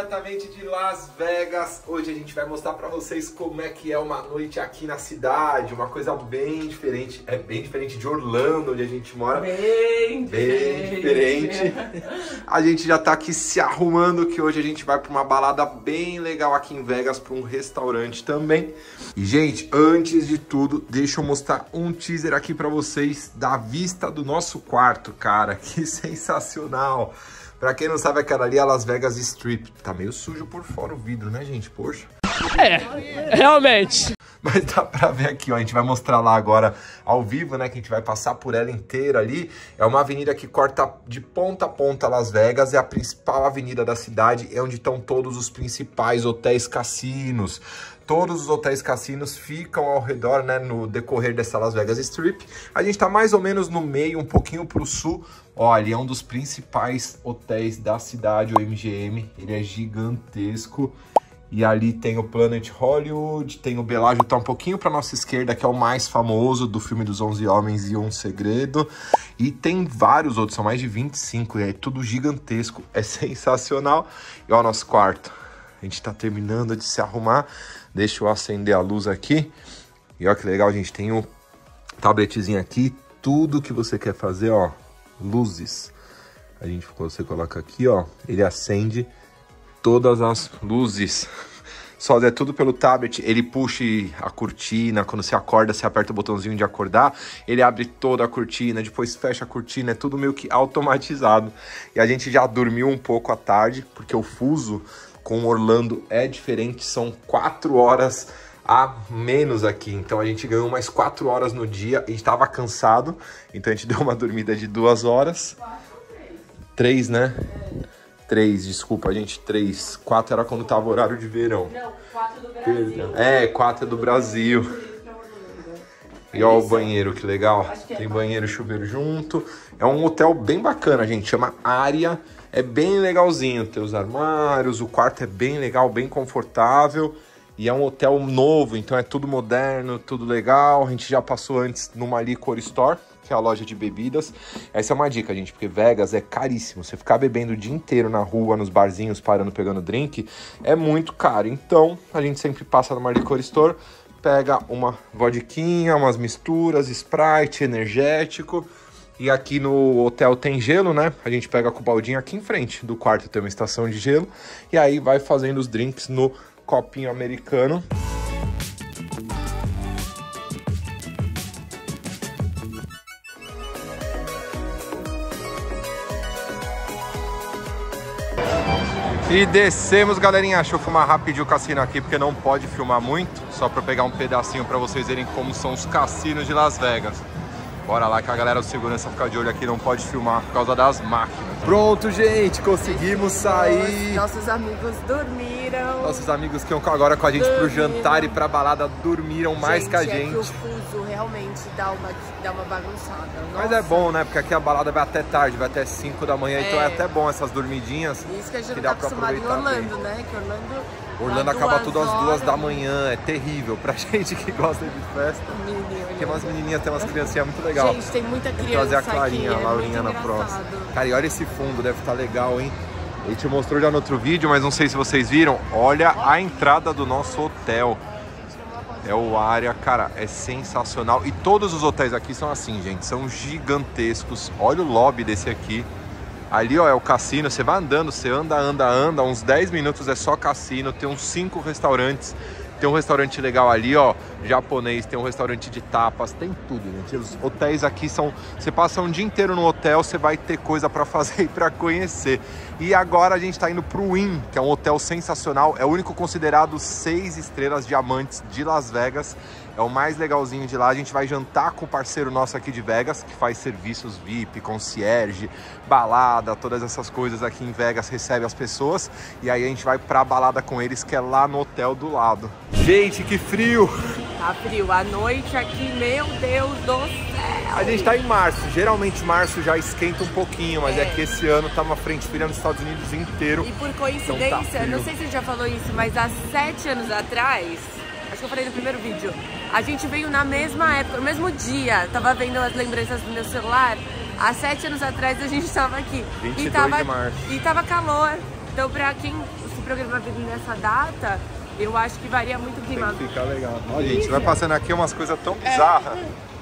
diretamente de Las Vegas. Hoje a gente vai mostrar pra vocês como é que é uma noite aqui na cidade. Uma coisa bem diferente. É bem diferente de Orlando, onde a gente mora. Bem diferente. A gente já tá aqui se arrumando, que hoje a gente vai pra uma balada bem legal aqui em Vegas, pra um restaurante também. E, gente, antes de tudo, deixa eu mostrar um teaser aqui pra vocês da vista do nosso quarto, cara. Que sensacional! Pra quem não sabe, aquela ali é a Las Vegas Strip. Tá meio sujo por fora o vidro, né, gente? Poxa. É, realmente. Mas dá pra ver aqui, ó. A gente vai mostrar lá agora ao vivo, né? Que a gente vai passar por ela inteira ali. É uma avenida que corta de ponta a ponta Las Vegas. É a principal avenida da cidade. É onde estão todos os principais hotéis cassinos. Todos os hotéis cassinos ficam ao redor, né, no decorrer dessa Las Vegas Strip. A gente tá mais ou menos no meio, um pouquinho pro sul. Olha, é um dos principais hotéis da cidade, o MGM. Ele é gigantesco. E ali tem o Planet Hollywood, tem o Bellagio, tá um pouquinho pra nossa esquerda, que é o mais famoso do filme dos 11 Homens e um Segredo. E tem vários outros, são mais de 25, e é tudo gigantesco, é sensacional. E ó, nosso quarto. A gente tá terminando de se arrumar. Deixa eu acender a luz aqui. E ó que legal, gente. Tem um tabletezinho aqui. Tudo que você quer fazer, ó. Luzes. Você coloca aqui, ó. Ele acende todas as luzes. Só é tudo pelo tablet. Ele puxa a cortina. Quando você acorda, você aperta o botãozinho de acordar. Ele abre toda a cortina. Depois fecha a cortina. É tudo meio que automatizado. E a gente já dormiu um pouco à tarde. Porque o fuso com Orlando é diferente, são 4 horas a menos aqui, então a gente ganhou mais 4 horas no dia, e estava cansado, então a gente deu uma dormida de 2 horas. 4 ou 3? 3, né? 3, desculpa, gente, 3. 4 era quando tava o horário de verão. Não, 4 do Brasil. Perdão. É, 4 é do Brasil. E ó o banheiro, que legal. Tem banheiro e chuveiro junto. É um hotel bem bacana, gente, chama Aria. É bem legalzinho, tem os armários, o quarto é bem legal, bem confortável. E é um hotel novo, então é tudo moderno, tudo legal. A gente já passou antes numa Liquor Store, que é a loja de bebidas. Essa é uma dica, gente, porque Vegas é caríssimo. Você ficar bebendo o dia inteiro na rua, nos barzinhos, parando, pegando drink, é muito caro. Então, a gente sempre passa numa Liquor Store, pega uma vodquinha, umas misturas, Sprite, energético. E aqui no hotel tem gelo, né? A gente pega com o baldinho aqui em frente do quarto, tem uma estação de gelo. E aí vai fazendo os drinks no copinho americano. E descemos, galerinha. Deixa eu filmar rapidinho o cassino aqui, porque não pode filmar muito. Só para pegar um pedacinho para vocês verem como são os cassinos de Las Vegas. Bora lá que a galera do segurança fica de olho aqui, não pode filmar por causa das máquinas. Pronto, gente, conseguimos sair. Nossos amigos dormiram. Nossos amigos que iam agora com a gente pro jantar e pra balada dormiram mais que a gente. É que o fuso realmente dá uma bagunçada. Mas é bom, né? Porque aqui a balada vai até tarde, vai até 5 da manhã, então é até bom essas dormidinhas. Isso que a gente não tá acostumado em Orlando, né? Que Orlando acaba tudo às 2 da manhã, é terrível pra gente que gosta de festa. Porque umas menininhas, tem umas criancinhas muito legais. Gente, tem muita criança. Vou trazer a Clarinha, aqui, a Laurinha na próxima. Cara, e olha esse fundo, deve estar legal, hein? Ele te mostrou já no outro vídeo, mas não sei se vocês viram. Olha a entrada do nosso hotel. É o Aria, cara, é sensacional. E todos os hotéis aqui são assim, gente, são gigantescos. Olha o lobby desse aqui. Ali, ó, é o cassino, você vai andando, você anda, uns 10 minutos é só cassino, tem uns 5 restaurantes. Tem um restaurante legal ali, ó, japonês, tem um restaurante de tapas, tem tudo, gente. Os hotéis aqui são... Você passa um dia inteiro no hotel, você vai ter coisa pra fazer e pra conhecer. E agora a gente tá indo pro Wynn, que é um hotel sensacional. É o único considerado 6 estrelas diamantes de Las Vegas. É o mais legalzinho de lá. A gente vai jantar com o parceiro nosso aqui de Vegas, que faz serviços VIP, concierge, balada, todas essas coisas aqui em Vegas, recebe as pessoas. E aí a gente vai pra balada com eles, que é lá no hotel do lado. Gente, que frio! Tá frio. A noite aqui, meu Deus do céu! A gente tá em março. Geralmente março já esquenta um pouquinho, mas é que esse ano tá uma frente fria nos Estados Unidos inteiro. E por coincidência, então tá, não sei se você já falou isso, mas há 7 anos atrás... Acho que eu falei no primeiro vídeo. A gente veio na mesma época, no mesmo dia. Tava vendo as lembranças do meu celular. Há 7 anos atrás a gente tava aqui. 22 de março. E tava calor. Então pra quem programar vir nessa data, eu acho que varia muito o clima. Tem que ficar legal. Olha, gente, vai passando aqui umas coisas tão bizarras.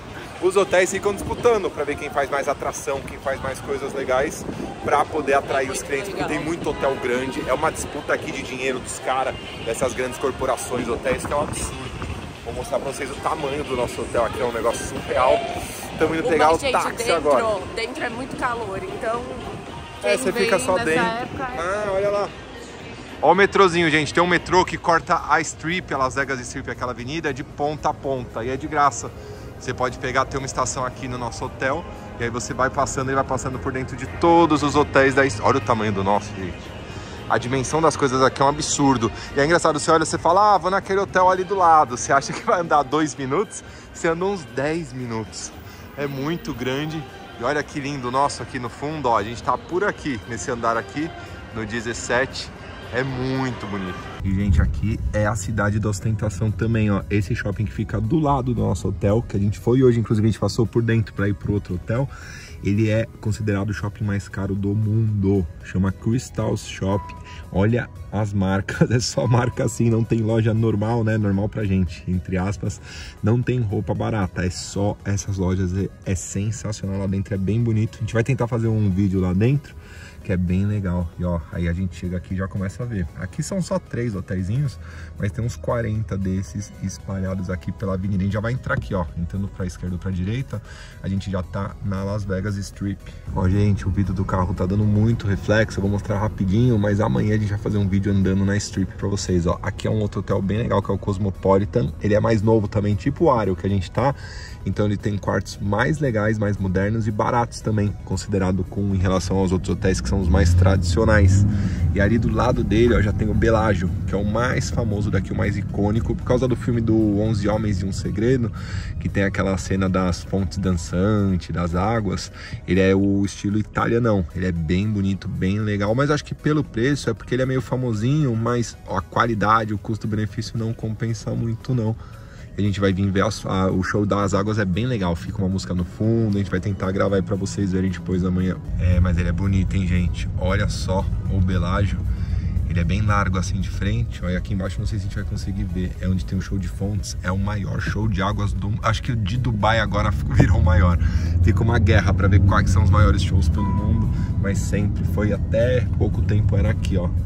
Os hotéis ficam disputando para ver quem faz mais atração, quem faz mais coisas legais, para poder atrair os clientes, porque tem muito hotel grande. É uma disputa aqui de dinheiro dos caras, dessas grandes corporações, hotéis, que é um absurdo. Vou mostrar para vocês o tamanho do nosso hotel aqui, é um negócio surreal. Estamos indo pegar o táxi agora. Dentro é muito calor, então... Você fica só dentro. Época, olha lá. Ó o metrozinho, gente. Tem um metrô que corta a Strip, a Las Vegas Strip, aquela avenida, de ponta a ponta. E é de graça. Você pode pegar, ter uma estação aqui no nosso hotel. E aí você vai passando, ele vai passando por dentro de todos os hotéis da... Olha o tamanho do nosso, gente. A dimensão das coisas aqui é um absurdo. E é engraçado, você olha, você fala, vou naquele hotel ali do lado. Você acha que vai andar 2 minutos? Você anda uns 10 minutos. É muito grande. E olha que lindo o nosso aqui no fundo, ó. A gente tá por aqui, nesse andar aqui, no 17. É muito bonito. E, gente, aqui é a cidade da ostentação também, ó. Esse shopping que fica do lado do nosso hotel, que a gente foi hoje, inclusive a gente passou por dentro para ir pro outro hotel. Ele é considerado o shopping mais caro do mundo. Chama Crystals Shop. Olha as marcas, é só marca assim, não tem loja normal, né? Normal pra gente, entre aspas. Não tem roupa barata, é só essas lojas. É sensacional lá dentro, é bem bonito. A gente vai tentar fazer um vídeo lá dentro, que é bem legal. E ó, aí a gente chega aqui e já começa a ver. Aqui são só 3 hotéisinhos, mas tem uns 40 desses espalhados aqui pela avenida. A gente já vai entrar aqui, ó, entrando pra esquerda ou pra direita, a gente já tá na Las Vegas Strip. Ó, gente, o vidro do carro tá dando muito reflexo, eu vou mostrar rapidinho, mas amanhã a gente vai fazer um vídeo andando na Strip pra vocês, ó. Aqui é um outro hotel bem legal, que é o Cosmopolitan. Ele é mais novo também, tipo o Ario que a gente tá. Então ele tem quartos mais legais, mais modernos e baratos também, considerado em relação aos outros hotéis que são os mais tradicionais. E ali do lado dele, ó, já tem o Bellagio, que é o mais famoso daqui, o mais icônico, por causa do filme do 11 Homens e um Segredo, que tem aquela cena das fontes dançantes, das águas. Ele é o estilo italianão, ele é bem bonito, bem legal, mas acho que pelo preço, é porque ele é meio famosinho, mas ó, a qualidade, o custo-benefício não compensa muito não. A gente vai vir ver o show das águas, é bem legal, fica uma música no fundo, a gente vai tentar gravar aí pra vocês verem depois amanhã. Mas ele é bonito, hein, gente? Olha só o Bellagio, ele é bem largo assim de frente, olha aqui embaixo, não sei se a gente vai conseguir ver, é onde tem o show de fontes, é o maior show de águas do... Acho que o de Dubai agora virou maior. Fica uma guerra pra ver quais são os maiores shows pelo mundo, mas sempre foi, até pouco tempo era aqui, ó.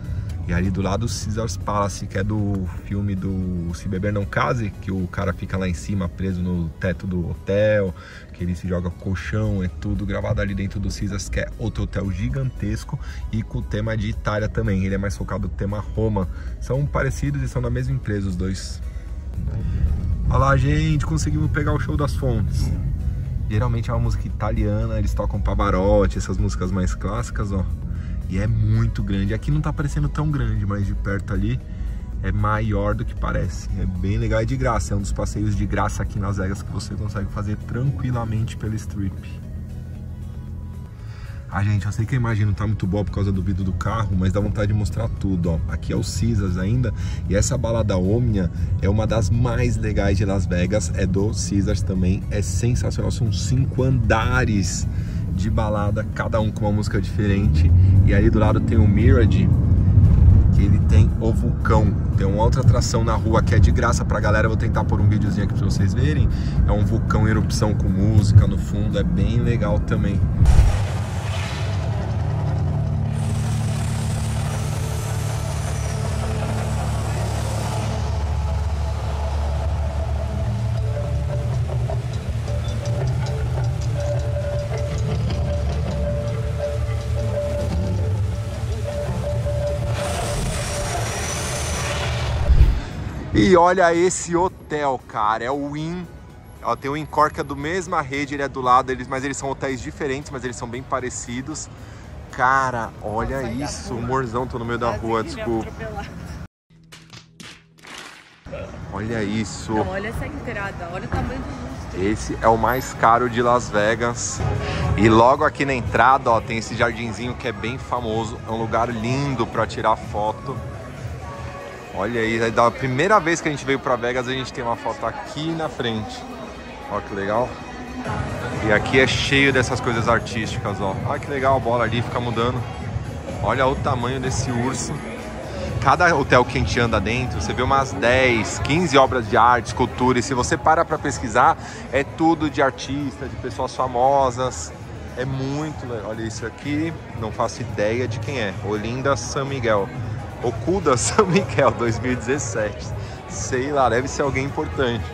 E ali do lado o Caesars Palace, que é do filme do Se Beber Não Case, que o cara fica lá em cima preso no teto do hotel, que ele se joga colchão, é tudo gravado ali dentro do Caesars, que é outro hotel gigantesco e com o tema de Itália também. Ele é mais focado no tema Roma. São parecidos e são da mesma empresa os dois. Olha lá, gente, conseguimos pegar o show das fontes. Geralmente é uma música italiana, eles tocam Pavarotti, essas músicas mais clássicas, ó. E é muito grande. Aqui não tá parecendo tão grande, mas de perto ali é maior do que parece. É bem legal, é de graça. É um dos passeios de graça aqui em Las Vegas que você consegue fazer tranquilamente pela Strip. Gente, eu sei que a imagem não tá muito boa por causa do vidro do carro, mas dá vontade de mostrar tudo, ó. Aqui é o Caesars ainda, e essa balada Omnia é uma das mais legais de Las Vegas, é do Caesars também, é sensacional, são 5 andares de balada, cada um com uma música diferente. E ali do lado tem o Mirage, que ele tem o vulcão. Tem uma outra atração na rua que é de graça pra galera. Eu vou tentar pôr um videozinho aqui pra vocês verem. É um vulcão em erupção com música no fundo, é bem legal também. E olha esse hotel, cara, é o Wynn. Ó, tem o Encore, que é do mesma rede, ele é do lado, mas eles são hotéis diferentes, mas eles são bem parecidos. Cara, olha isso, humorzão, tô no meio da rua, desculpa. Olha isso. Não, olha essa entrada, olha o tamanho do lustre. Esse é o mais caro de Las Vegas. E logo aqui na entrada, ó, tem esse jardinzinho que é bem famoso. É um lugar lindo pra tirar foto. Olha aí, da primeira vez que a gente veio pra Vegas, a gente tem uma foto aqui na frente. Olha que legal. E aqui é cheio dessas coisas artísticas, ó. Olha que legal, a bola ali fica mudando. Olha o tamanho desse urso. cada hotel que a gente anda dentro, você vê umas 10, 15 obras de arte, escultura, e se você para pesquisar, é tudo de artistas, de pessoas famosas. É muito legal. Olha isso aqui, não faço ideia de quem é. Olinda San Miguel. Okuda San Miguel, 2017. Sei lá, deve ser alguém importante.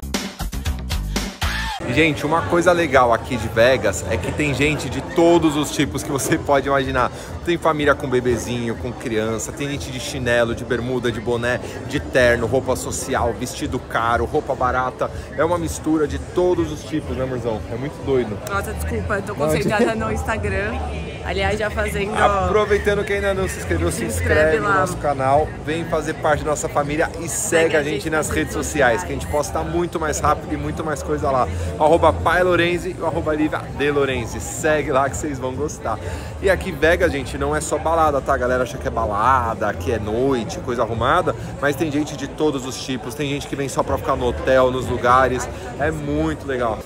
Gente, uma coisa legal aqui de Vegas é que tem gente de todos os tipos que você pode imaginar. Tem família com bebezinho, com criança, tem gente de chinelo, de bermuda, de boné, de terno, roupa social, vestido caro, roupa barata. É uma mistura de todos os tipos, né, amorzão? É muito doido. Nossa, desculpa, eu tô concentrada no Instagram. Aliás, já fazendo... Aproveitando que ainda não se inscreveu, se inscreve no nosso canal, vem fazer parte da nossa família e segue a gente nas redes sociais, que a gente posta muito mais rápido e muito mais coisa lá. @Pai Lorenzi e @Lívia de Lorenzi. Segue lá que vocês vão gostar. E aqui Vegas, gente, não é só balada, tá? A galera acha que é balada, que é noite, coisa arrumada, mas tem gente de todos os tipos, tem gente que vem só pra ficar no hotel, nos lugares. É muito legal.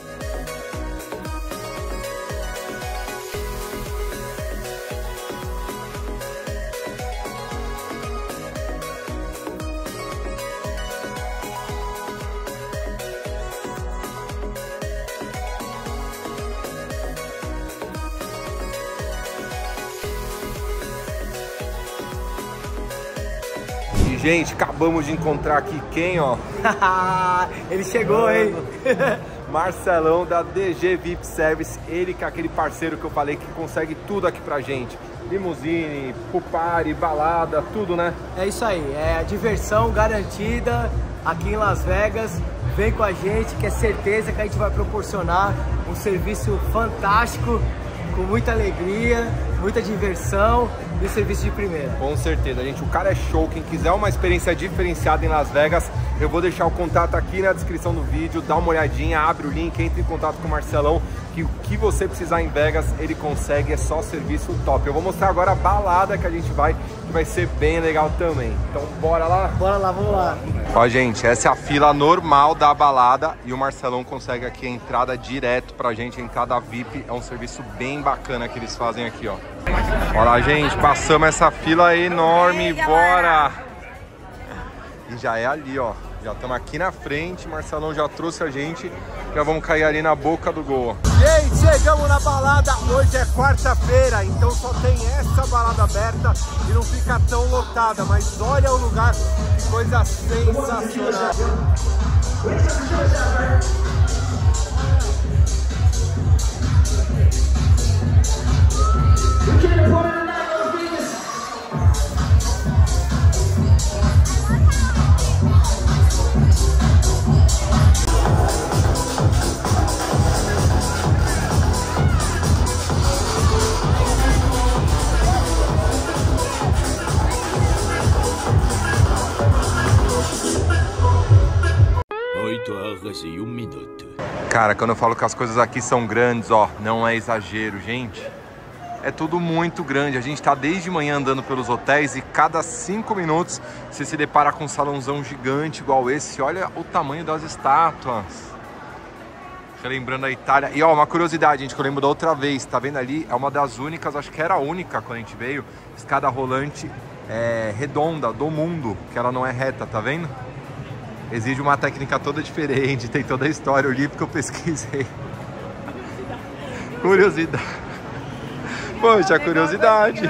Gente, acabamos de encontrar aqui quem, ó? Ele chegou, hein? Marcelão da DG VIP Service, ele que é aquele parceiro que eu falei que consegue tudo aqui pra gente. Limousine, pool party, balada, tudo, né? É isso aí, é a diversão garantida aqui em Las Vegas. Vem com a gente, que é certeza que a gente vai proporcionar um serviço fantástico, com muita alegria, muita diversão e serviço de primeira. Com certeza, gente. O cara é show. Quem quiser uma experiência diferenciada em Las Vegas, eu vou deixar o contato aqui na descrição do vídeo. Dá uma olhadinha, abre o link, entre em contato com o Marcelão, que o que você precisar em Vegas, ele consegue. É só serviço top. Eu vou mostrar agora a balada que a gente vai, que vai ser bem legal também. Então, bora lá? Bora lá, vamos lá. Ó, gente, essa é a fila normal da balada e o Marcelão consegue aqui a entrada direto pra gente, a entrada VIP. É um serviço bem bacana que eles fazem aqui, ó. Olha lá, gente, passamos essa fila enorme, bora! E já é ali, ó. Já estamos aqui na frente, Marcelão já trouxe a gente, já vamos cair ali na boca do gol. Gente, chegamos na balada, hoje é quarta-feira, então só tem essa balada aberta e não fica tão lotada, mas olha o lugar, que coisa sensacional. Cara, quando eu falo que as coisas aqui são grandes, ó, não é exagero, gente. É tudo muito grande. A gente tá desde manhã andando pelos hotéis e cada 5 minutos você se depara com um salãozão gigante igual esse. Olha o tamanho das estátuas. Lembrando a Itália. E ó, uma curiosidade, gente, que eu lembro da outra vez. Tá vendo ali? É uma das únicas, acho que era a única quando a gente veio, escada rolante redonda do mundo, que ela não é reta, tá vendo? Exige uma técnica toda diferente, tem toda a história, eu li porque eu pesquisei. Curiosidade. Poxa, curiosidade.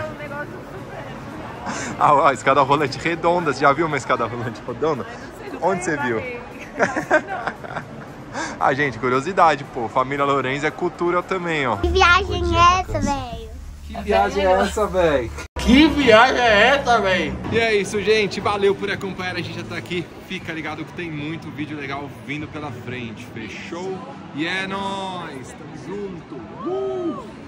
Ah, ó, escada rolante redonda. Você já viu uma escada rolante redonda? Onde você viu? Ah, gente, curiosidade, pô. Família Lorenzi é cultura também, ó. Que viagem é essa, velho? Que viagem é essa, velho? Que viagem é essa, velho? E é isso, gente. Valeu por acompanhar. A gente já tá aqui. Fica ligado que tem muito vídeo legal vindo pela frente. Fechou? E é nóis. Tamo junto.